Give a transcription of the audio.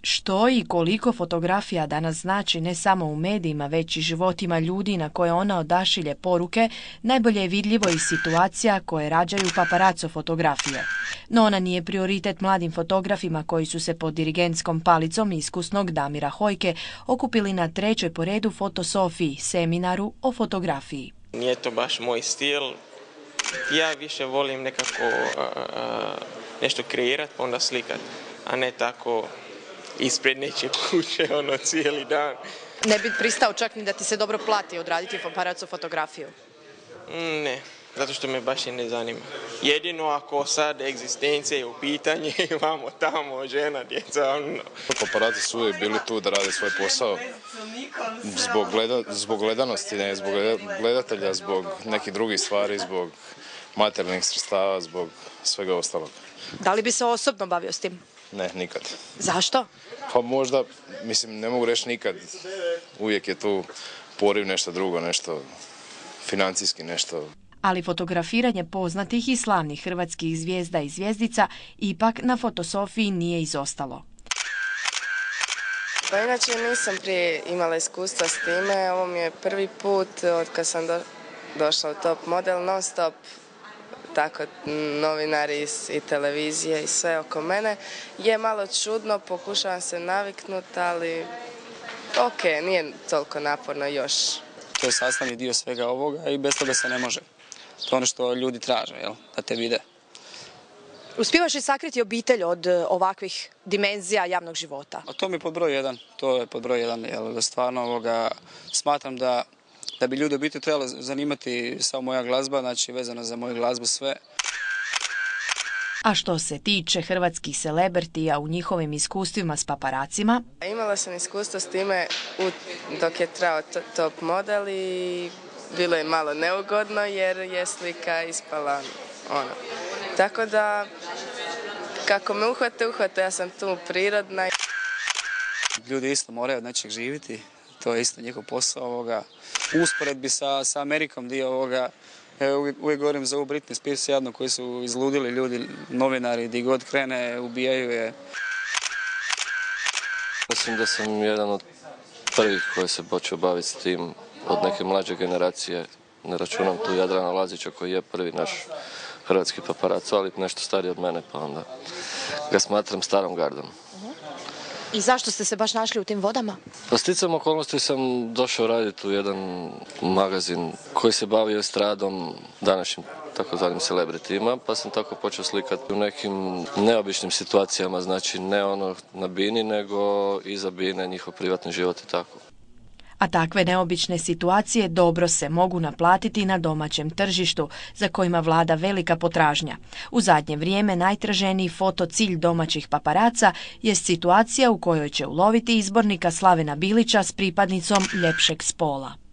Što i koliko fotografija danas znači ne samo u medijima, već i životima ljudi na koje ona odašilje poruke, najbolje je vidljivo iz situacija koje rađaju paparaco fotografije. No ona nije prioritet mladim fotografima koji su se pod dirigentskom palicom iskusnog Damira Hojke okupili na 3. po redu Fotosofiji, seminaru o fotografiji. Nije to baš moj stil. Ja više volim nekako nešto kreirati, pa onda slikati, a ne tako ispred nečije kuće, cijeli dan. Ne bi pristao čak ni da ti se dobro plati odraditi paparaco fotografiju? Ne, zato što me baš i ne zanima. Jedino ako sad egzistencija je u pitanje, imamo tamo žena, djeca. Paparaci su uvijek bili tu da rade svoj posao. Zbog gledanosti, ne, zbog gledatelja, zbog nekih drugih stvari, zbog materijalnih sredstava, zbog svega ostalog. Da li bi se osobno bavio s tim? Ne, nikad. Zašto? Pa možda, ne mogu reći nikad. Uvijek je tu poriv nešto drugo, nešto financijski, nešto. Ali fotografiranje poznatih i slavnih hrvatskih zvijezda i zvjezdica ipak na Fotosofiji nije izostalo. Pa inače nisam prije imala iskustva s time, ovo mi je prvi put od kad sam došla u Top Model, non stop, tako novinari i televizije i sve oko mene. Je malo čudno, pokušavam se naviknuti, ali ok, nije toliko naporno još. To je sastavni dio svega ovoga i bez toga se ne može. To je ono što ljudi traže, jel? Da te vide. Uspijevaš li sakriti obitelj od ovakvih dimenzija javnog života? A to mi je pod broj 1. To je pod broj 1, jel? Stvarno smatram da bi ljudi obitelj trebalo zanimati samo moja glazba, znači vezano za moju glazbu sve. A što se tiče hrvatskih celebritija u njihovim iskustvima s paparacima? Imala sam iskustvo s time dok je trajao Top Model i bilo je malo neugodno jer je slika ispala Tako da, kako me uhvate, ja sam tu prirodna. Ljudi isto moraju od nečeg živjeti, to je isto njihov posao. Usporedbi sa Amerikom dio ovoga, uvijek govorim za ovu Britney Spears jadno koji su izludili ljudi, novinari, di god krene, ubijaju je. Mislim da sam jedan od prvih koji se počeo baviti s tim od neke mlađe generacije. Ne računam tu Jadrana Lazića koji je prvi naš hrvatski paparaco, ali nešto stariji od mene, pa onda ga smatram starom gardom. I zašto ste se baš našli u tim vodama? Pa sticajem okolnosti sam došao raditi u jedan magazin koji se bavio estradom, današnjim takozvanim celebritima, pa sam tako počeo slikati u nekim neobičnim situacijama, znači ne ono na bini, nego iza bine, njihov privatni život i tako. A takve neobične situacije dobro se mogu naplatiti na domaćem tržištu, za kojima vlada velika potražnja. U zadnje vrijeme najtraženiji fotocilj domaćih paparaca je situacija u kojoj će uloviti izbornika Slavena Bilića s pripadnicom ljepšeg spola.